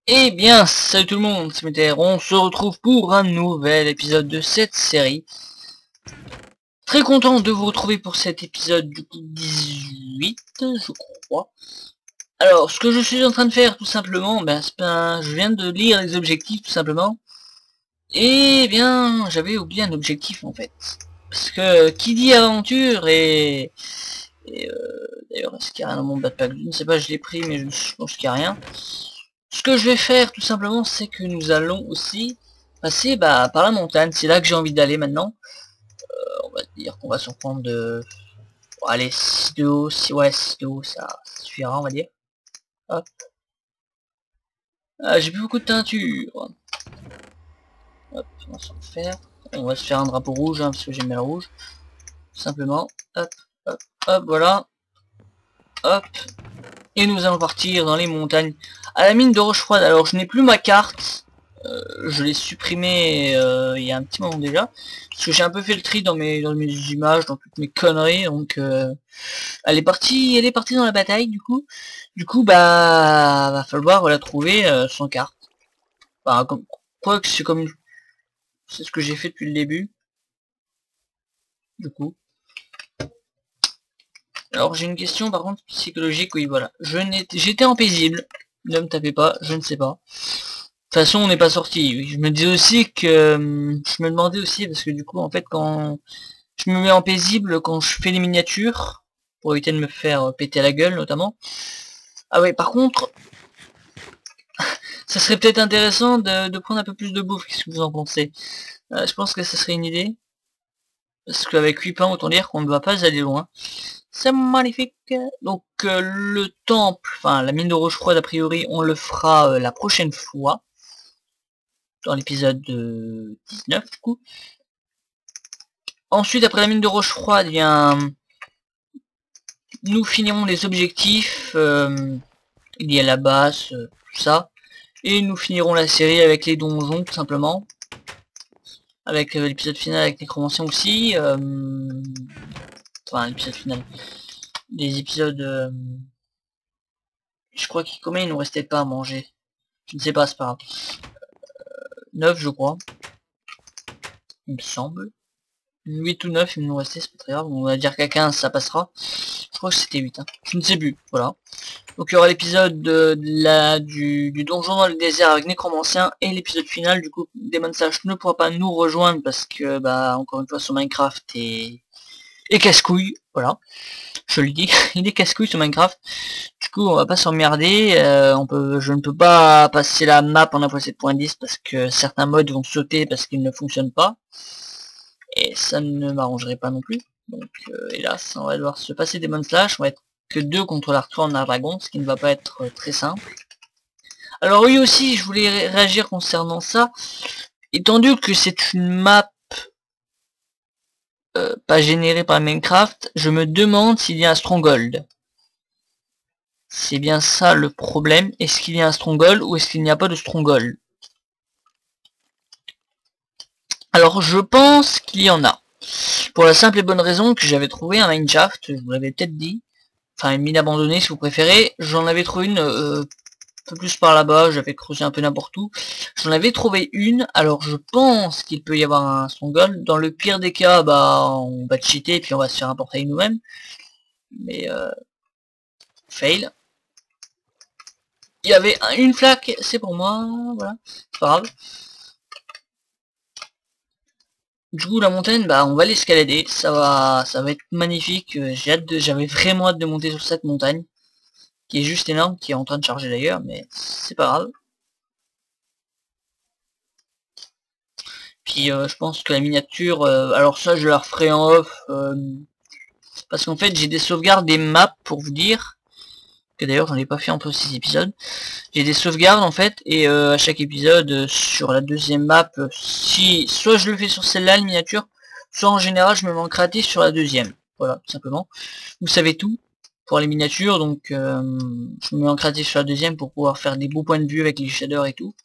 Eh bien, salut tout le monde, c'est Méter, on se retrouve pour un nouvel épisode de cette série. Très content de vous retrouver pour cet épisode du coup 18, je crois. Alors, ce que je suis en train de faire tout simplement, je viens de lire les objectifs tout simplement. Et bien, j'avais oublié un objectif en fait. Parce que qui dit aventure et d'ailleurs, est-ce qu'il y a rien dans mon backpack? Je ne sais pas, je l'ai pris mais je pense qu'il n'y a rien. Ce que je vais faire tout simplement, c'est que nous allons aussi passer par la montagne. C'est là que j'ai envie d'aller maintenant. On va dire qu'on va s'en prendre de... Bon, allez, 6 de haut, 6, ouais, 6 de haut, ça suffira on va dire. Hop. Ah, j'ai plus beaucoup de teinture. Hop, on va s'en faire. On va se faire un drapeau rouge, parce que j'aime bien le rouge. Tout simplement. Hop, hop, hop, voilà. Hop. Et nous allons partir dans les montagnes. À la mine de Rochefroide. Alors, je n'ai plus ma carte. Je l'ai supprimé il y a un petit moment déjà. Parce que j'ai un peu fait le tri dans mes images, dans toutes mes conneries. Donc, elle est partie dans la bataille du coup. Du coup, bah, va falloir la trouver sans carte. Enfin, quoi que c'est ce que j'ai fait depuis le début. Du coup. Alors j'ai une question par contre psychologique, oui voilà. J'étais en paisible, ne me tapez pas, je ne sais pas. De toute façon on n'est pas sorti. Oui. Je me disais aussi que je me demandais aussi parce que du coup en fait quand je me mets en paisible quand je fais les miniatures, pour éviter de me faire péter la gueule notamment. Ah ouais par contre ça serait peut-être intéressant de prendre un peu plus de bouffe, qu'est-ce que vous en pensez? Je pense que ça serait une idée. Parce qu'avec 8 pains autant dire qu'on ne va pas aller loin. C'est magnifique. Donc le temple, enfin la mine de Rochefroide a priori on le fera la prochaine fois. Dans l'épisode 19 du coup. Ensuite après la mine de Rochefroide, nous finirons les objectifs. Il y a la base, tout ça. Et nous finirons la série avec les donjons tout simplement. Avec l'épisode final avec Nécromancien aussi. Enfin l'épisode final. Les épisodes... je crois qu'il combien il nous restait pas à manger. Je ne sais pas, c'est pas grave. 9 je crois. Il me semble. 8 ou 9 il nous restait, c'est pas très grave. On va dire qu'à 15 ça passera. Je crois que c'était 8. Hein. Je ne sais plus. Voilà. Donc il y aura l'épisode du donjon dans le désert avec Nécromancien et l'épisode final. Du coup, Demon Slash ne pourra pas nous rejoindre parce que bah encore une fois sur Minecraft et casse-couille. Voilà. Je le dis, il est casse-couille sur Minecraft. Du coup, on va pas s'emmerder. Je ne peux pas passer la map en 1.7.10 parce que certains modes vont sauter parce qu'ils ne fonctionnent pas. Et ça ne m'arrangerait pas non plus. Donc, hélas, on va devoir se passer Demon Slash. On va être que 2 contre l'Artois en dragon, ce qui ne va pas être très simple. Alors oui aussi, je voulais réagir concernant ça. Étant donné que c'est une map pas générée par Minecraft, je me demande s'il y a un Stronghold. C'est bien ça le problème. Est-ce qu'il y a un Stronghold ou est-ce qu'il n'y a pas de Stronghold? Alors je pense qu'il y en a. Pour la simple et bonne raison que j'avais trouvé un mineshaft, je vous l'avais peut-être dit. Enfin une mine abandonnée si vous préférez. J'en avais trouvé une un peu plus par là-bas, j'avais creusé un peu n'importe où. J'en avais trouvé une, alors je pense qu'il peut y avoir un Stronghold. Dans le pire des cas, bah on va cheater et puis on va se faire un portail nous-mêmes. Mais fail. Il y avait une flaque, c'est pour moi, voilà, c'est pas grave. Du coup la montagne, bah on va l'escalader, ça va être magnifique. J'avais vraiment hâte de monter sur cette montagne, qui est juste énorme, qui est en train de charger d'ailleurs, mais c'est pas grave. Puis je pense que la miniature, alors ça je la referai en off, parce qu'en fait j'ai des sauvegardes des maps pour vous dire, que d'ailleurs j'en ai pas fait entre 6 épisodes. J'ai des sauvegardes en fait, et à chaque épisode, sur la deuxième map, si soit je le fais sur celle-là, la miniature, soit en général je me mets en créatif sur la deuxième. Voilà, tout simplement. Vous savez tout pour les miniatures, donc je me mets en créatif sur la deuxième pour pouvoir faire des beaux points de vue avec les shaders et tout.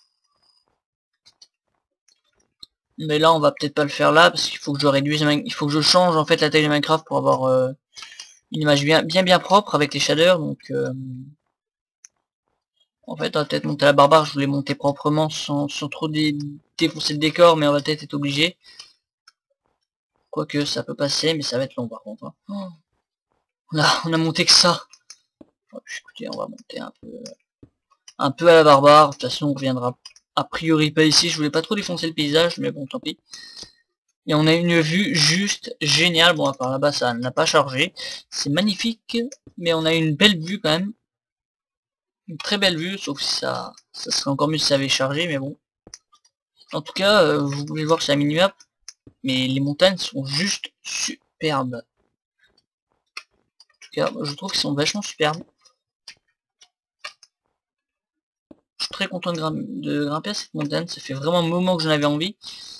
Mais là on va peut-être pas le faire là, parce qu'il faut que je réduise, il faut que je change en fait la taille de Minecraft pour avoir une image bien propre avec les shaders, donc En fait, on va peut-être monter la barbare, je voulais monter proprement sans trop défoncer le décor, mais on va peut-être être obligé. Quoique ça peut passer, mais ça va être long par contre. Hein. Oh. On a monté que ça. Écoutez, on va monter un peu à la barbare. De toute façon, on reviendra a priori pas ici. Je voulais pas trop défoncer le paysage, mais bon, tant pis. Et on a une vue juste géniale. Bon, à part là-bas, ça n'a pas chargé. C'est magnifique, mais on a une belle vue quand même. Une très belle vue, sauf si ça serait encore mieux si ça avait chargé, mais bon. En tout cas, vous pouvez voir sur la minimap, mais les montagnes sont juste superbes. En tout cas, je trouve qu'ils sont vachement superbes. Je suis très content de grimper à cette montagne, ça fait vraiment un moment que j'en avais envie.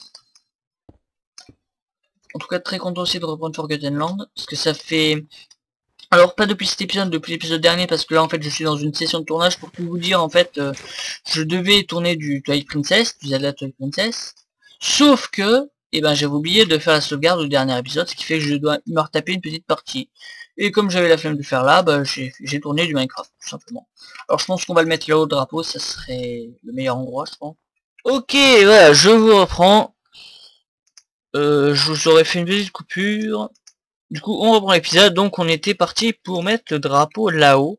En tout cas, très content aussi de reprendre Forgotten Land, parce que ça fait... Alors, pas depuis cet épisode, depuis l'épisode dernier, parce que là, en fait, je suis dans une session de tournage, pour tout vous dire, en fait, je devais tourner du Twilight Princess, du Zelda Twilight Princess, sauf que, eh ben, j'avais oublié de faire la sauvegarde au dernier épisode, ce qui fait que je dois me retaper une petite partie. Et comme j'avais la flemme de faire là, bah, j'ai tourné du Minecraft, tout simplement. Alors, je pense qu'on va le mettre là-haut, le drapeau, ça serait le meilleur endroit, je pense. Ok, voilà, je vous reprends. Je vous aurais fait une petite coupure. Du coup, on reprend l'épisode. Donc, on était parti pour mettre le drapeau là-haut.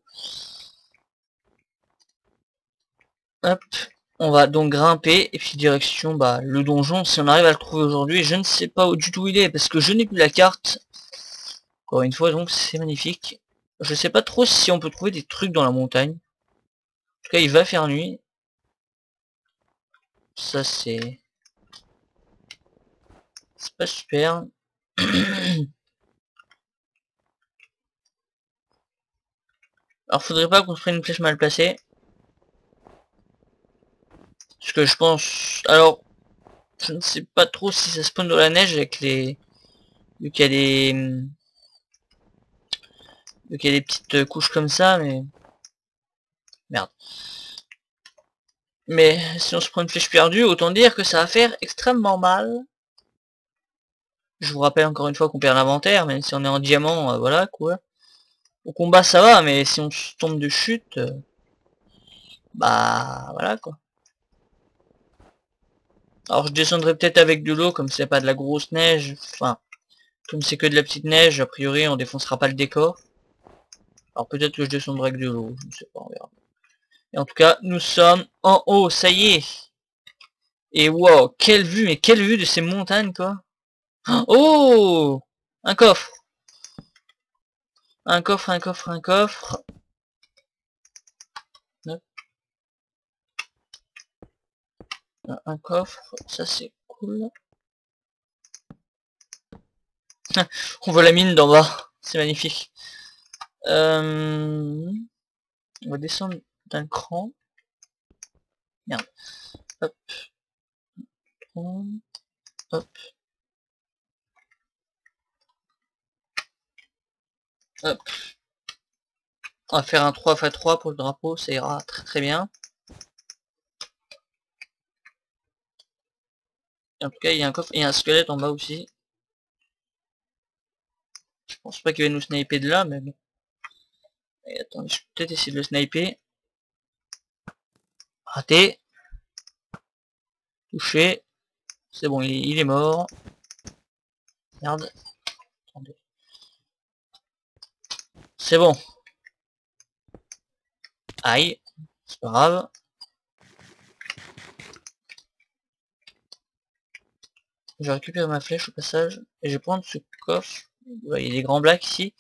Hop. On va donc grimper. Et puis, direction bah, le donjon. Si on arrive à le trouver aujourd'hui. Je ne sais pas du tout où il est. Parce que je n'ai plus la carte. Encore une fois, donc, c'est magnifique. Je sais pas trop si on peut trouver des trucs dans la montagne. En tout cas, il va faire nuit. Ça, c'est pas super. Alors, faudrait pas qu'on se prenne une flèche mal placée. Parce que je pense... Alors, je ne sais pas trop si ça spawn dans la neige avec les... Vu qu'il y a des... Vu qu'il y a des petites couches comme ça, mais... Merde. Mais si on se prend une flèche perdue, autant dire que ça va faire extrêmement mal. Je vous rappelle encore une fois qu'on perd l'inventaire, même si on est en diamant, voilà quoi. Au combat ça va, mais si on se tombe de chute... bah voilà quoi. Alors je descendrai peut-être avec de l'eau, comme c'est pas de la grosse neige. Enfin, comme c'est que de la petite neige, a priori on défoncera pas le décor. Alors peut-être que je descendrai avec de l'eau, je ne sais pas, on verra. Et en tout cas, nous sommes en haut, ça y est. Et wow, quelle vue, mais quelle vue de ces montagnes quoi. Oh, un coffre. Un coffre, un coffre, un coffre. Un coffre, ça c'est cool. On voit la mine d'en bas, c'est magnifique. On va descendre d'un cran. Merde. Hop. Hop. Hop. On va faire un 3x3 pour le drapeau, ça ira très très bien. Et en tout cas, il y a un coffre et un squelette en bas aussi. Je pense pas qu'il va nous sniper de là, mais bon. Et attendez, je vais peut-être essayer de le sniper. Raté. Touché. C'est bon, il est mort. Merde. Attendez. C'est bon. Aïe. C'est pas grave. Je récupère ma flèche au passage. Et je vais prendre ce coffre. Ouais, il y a des grands blacks ici.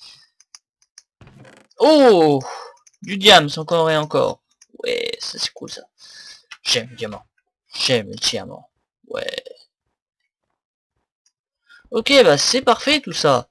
Oh, du diamant, encore et encore. Ouais, ça c'est cool ça. J'aime le diamant. J'aime le diamant. Ouais. Ok, bah c'est parfait tout ça.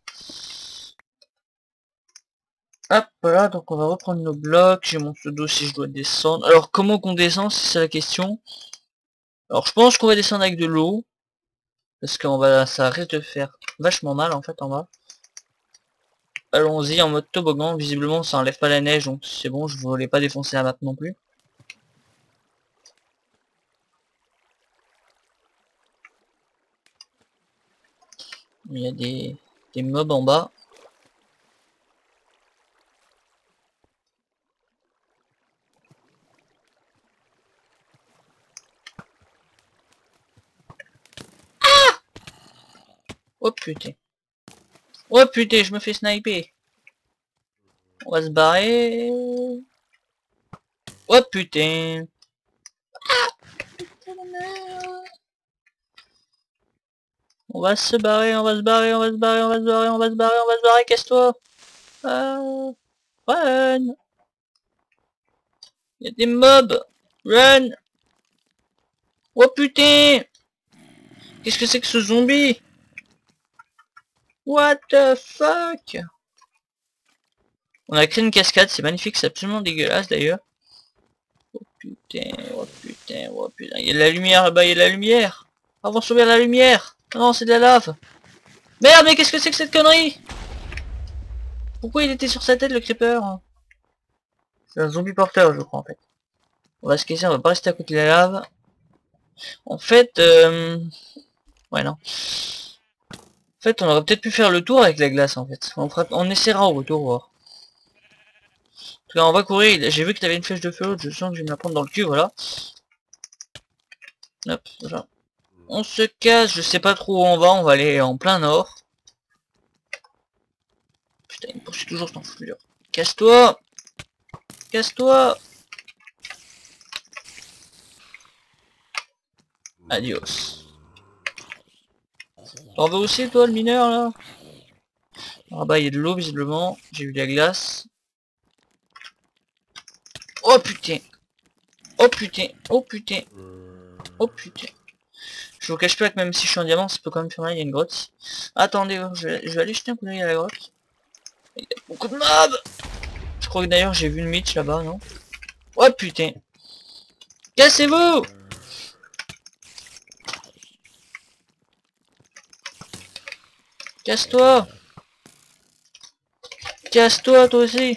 Hop là, donc on va reprendre nos blocs. J'ai mon pseudo si je dois descendre. Alors comment qu'on descend, si c'est la question. Alors je pense qu'on va descendre avec de l'eau. Parce qu'on va, ça risque de faire vachement mal en fait en bas. Allons-y en mode toboggan. Visiblement ça enlève pas la neige, donc c'est bon, je voulais pas défoncer la map non plus. Il y a des mobs en bas. Oh putain. Oh putain, je me fais sniper. On va se barrer. Oh putain. On va se barrer, on va se barrer, on va se barrer, on va se barrer, on va se barrer, on va se barrer, casse-toi. Run. Il y a des mobs. Run. Oh putain. Qu'est-ce que c'est que ce zombie? What the fuck? On a créé une cascade, c'est magnifique, c'est absolument dégueulasse d'ailleurs. Oh putain, oh putain, oh putain. Il y a de la lumière là-bas, il y a de la lumière. Avance vers la lumière. Non, c'est de la lave. Merde, mais qu'est-ce que c'est que cette connerie? Pourquoi il était sur sa tête le creeper? C'est un zombie porteur, je crois en fait. On va se casser, on va pas rester à côté de la lave. En fait, ouais non. En fait, on aurait peut-être pu faire le tour avec la glace en fait. On essaiera au retour voir. En tout cas, on va courir. J'ai vu que t'avais une flèche de feu, je sens que je vais me la prendre dans le cul, voilà. Hop, voilà. On se casse, je sais pas trop où on va aller en plein nord. Putain, il me poursuit toujours cet enfoiré. Casse-toi! Casse-toi! Adios. T'en veux aussi toi le mineur là? Ah bah il y a de l'eau visiblement, j'ai vu de la glace. Oh putain! Oh putain! Oh putain! Oh putain! Je vous cache pas que même si je suis en diamant, ça peut quand même faire mal, il y a une grotte. Attendez, je vais aller jeter un coup d'œil à la grotte. Il y a beaucoup de mobs! Je crois que d'ailleurs j'ai vu une Mitch là-bas, non? Oh putain! Cassez-vous! Casse-toi! Casse-toi toi aussi!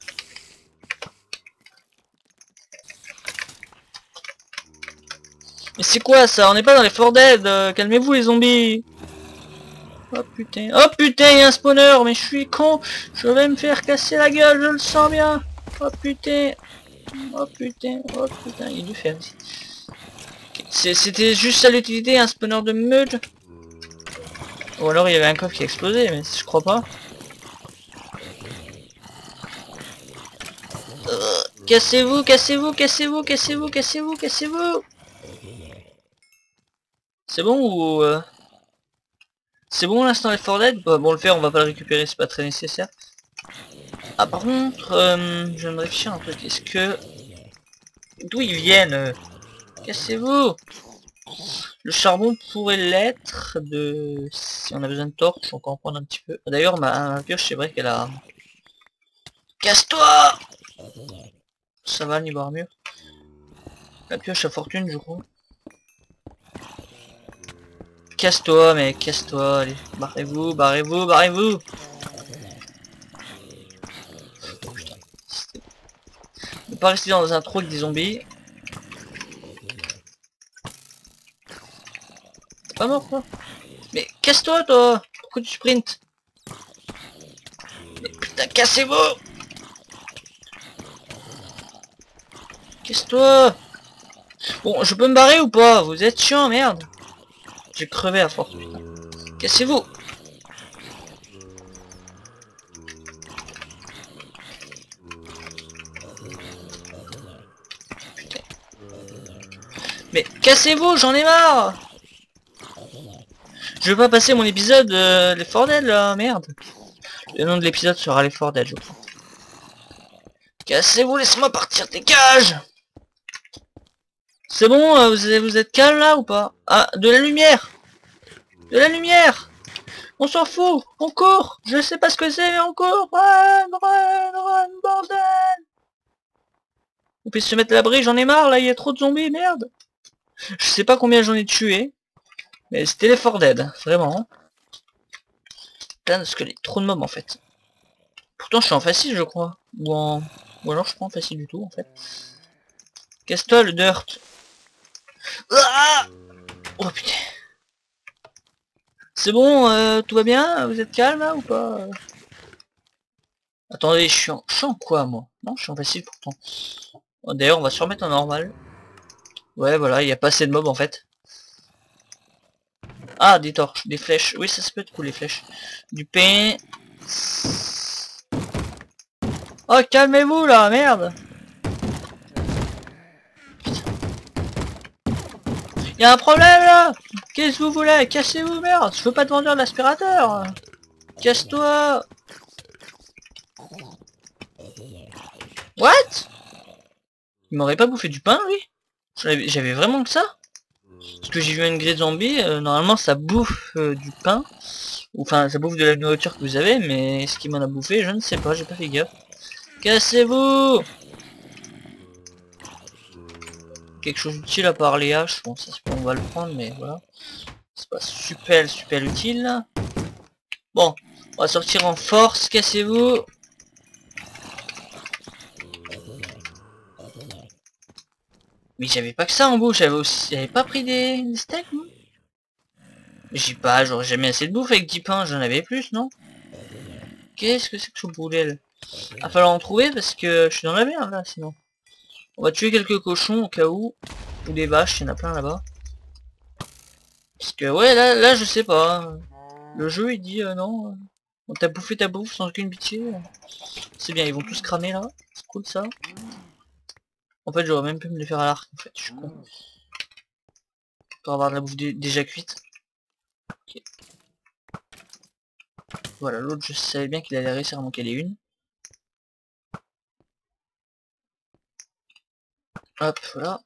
Mais c'est quoi ça? On n'est pas dans les Fort Dead, calmez-vous les zombies! Oh putain, oh putain, il y a un spawner, mais je suis con, je vais me faire casser la gueule, je le sens bien. Oh putain, oh putain, oh putain, il est du fer ici. C'était juste ça l'utilité, un spawner de meute. Ou alors il y avait un coffre qui a explosé, mais je crois pas. Cassez-vous, cassez-vous, cassez-vous, cassez-vous, cassez-vous, cassez-vous. C'est bon ou... C'est bon l'instant les Fort Dead? Bah, bon le fer on va pas le récupérer, c'est pas très nécessaire. Ah par contre, je viens de réfléchir un truc, est-ce que... D'où ils viennent? Cassez-vous! Le charbon pourrait l'être de... Si on a besoin de torches, on peut en prendre un petit peu. D'ailleurs ma pioche c'est vrai qu'elle a... Casse-toi! Ça va niveau armure. La pioche à fortune je crois. Casse-toi mec, casse-toi, allez, barrez-vous, barrez-vous, barrez-vous! Oh, putain. Ne pas rester dans un trou avec des zombies. T'es pas mort quoi? Mais casse-toi toi! Pourquoi tu sprints? Mais putain, cassez-vous! Casse-toi! Bon, je peux me barrer ou pas? Vous êtes chiant, merde! J'ai crevé à force, putain. Cassez-vous! Putain. Mais cassez-vous, j'en ai marre! Je vais pas passer mon épisode les Fort Dead là, merde! Le nom de l'épisode sera les Fort Dead, je crois. Cassez-vous, laissez-moi partir, dégage! C'est bon, vous êtes calme là ou pas? Ah, de la lumière! De la lumière! On s'en fout! On court! Je sais pas ce que c'est, mais on court! Run, run, run, bordel! On peut se mettre à l'abri, j'en ai marre là, il y a trop de zombies, merde! Je sais pas combien j'en ai tué, mais c'était les Fort Dead, vraiment. Plein de squelettes, trop de mobs en fait. Pourtant je suis en facile je crois. Ou alors je suis pas en facile du tout en fait. Casse-toi le dirt! Ah, oh putain! C'est bon, tout va bien? Vous êtes calme là ou pas? Attendez, je suis en quoi moi? Non, je suis en facile pourtant. Oh, d'ailleurs, on va se remettre en normal. Ouais, voilà, il n'y a pas assez de mobs en fait. Ah, des torches, des flèches. Oui, ça peut être cool, les flèches. Du pain. Oh, calmez-vous, là, merde. Il y a un problème, là. Qu'est-ce que vous voulez? Cassez-vous, merde. Je veux pas te vendre l'aspirateur. Casse-toi. What? Il m'aurait pas bouffé du pain, lui? J'avais vraiment que ça? Parce que j'ai vu une grille de zombie, normalement ça bouffe du pain. Enfin, ça bouffe de la nourriture que vous avez, mais ce qui m'en a bouffé, je ne sais pas, j'ai pas fait gaffe. Cassez-vous! Quelque chose d'utile à part les haches, bon ça on va le prendre, mais voilà. C'est pas super utile. Bon, on va sortir en force, cassez-vous! Mais j'avais pas que ça en bouche, j'avais pas pris des steaks, moi. J'ai pas, j'aurais jamais assez de bouffe avec 10 pains, j'en avais plus, non? Qu'est-ce que c'est que ce bordel? Il va falloir en trouver parce que je suis dans la merde là, sinon. On va tuer quelques cochons au cas où. Ou des vaches, il y en a plein là-bas. Parce que ouais, là je sais pas. Le jeu il dit non. On t'a bouffé ta bouffe sans aucune pitié. C'est bien, ils vont tous cramer là. C'est cool ça. En fait j'aurais même pu me les faire à l'arc en fait, je suis con. Pour avoir de la bouffe déjà cuite. Okay. Voilà, l'autre je savais bien qu'il allait réussir à m'en caler une. Hop, voilà.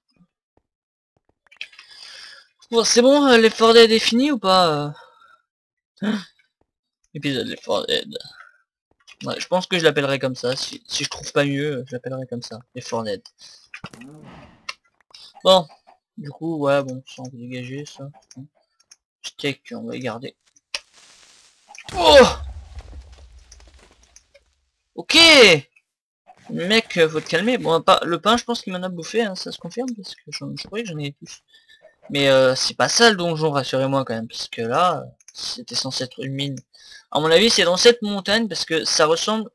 Bon, c'est bon, l'effort d'aide est fini ou pas Épisode l'effort d'aide. Ouais, je pense que je l'appellerai comme ça. Si je trouve pas mieux, je l'appellerai comme ça. L'effort d'aide. Bon. Du coup, ouais, bon, ça on peut dégager ça. Steak, on va y garder. Oh! Ok! Mec, faut te calmer. Bon, pas le pain, je pense qu'il m'en a bouffé, hein, ça se confirme, parce que je croyais que j'en ai plus. Mais c'est pas ça le donjon, rassurez-moi quand même, parce que là, c'était censé être une mine. À mon avis, c'est dans cette montagne, parce que ça ressemble...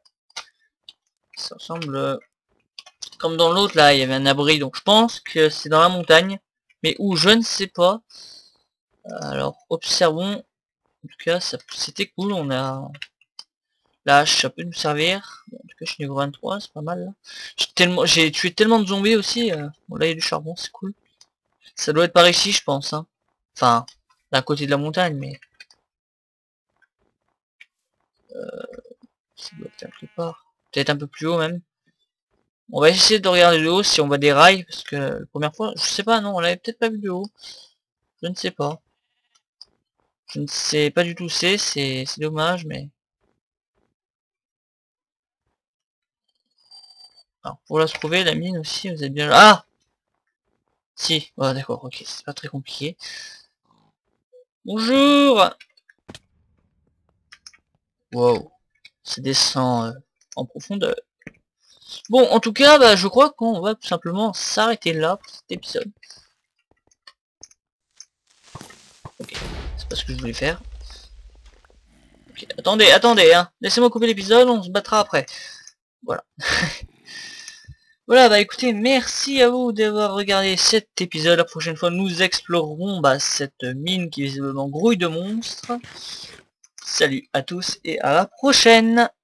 Ça ressemble... Comme dans l'autre, là, il y avait un abri, donc je pense que c'est dans la montagne. Mais où, je ne sais pas. Alors, observons. En tout cas, c'était cool, on a... La hache, ça peut nous servir. Bon, en tout cas, je suis niveau 23, c'est pas mal, là. J'ai tué tellement de zombies aussi. Bon, là, il y a du charbon, c'est cool. Ça doit être par ici, je pense, hein. Enfin, d'un côté de la montagne, mais... ça doit être quelque part. Peut-être un peu plus haut, même. On va essayer de regarder de haut si on voit des rails, parce que la première fois, je sais pas, non, on l'avait peut-être pas vu de haut. Je ne sais pas. Je ne sais pas du tout c'est dommage, mais... Alors, pour la trouver, la mine aussi, vous êtes bien... Ah! Si, ouais, d'accord, ok, c'est pas très compliqué. Bonjour! Wow, ça descend en profondeur. Bon, en tout cas, bah, je crois qu'on va tout simplement s'arrêter là pour cet épisode. Ok, c'est pas ce que je voulais faire. Ok, attendez, hein. Laissez-moi couper l'épisode, on se battra après. Voilà. Voilà, bah écoutez, merci à vous d'avoir regardé cet épisode. La prochaine fois, nous explorerons cette mine qui visiblement grouille de monstres. Salut à tous et à la prochaine!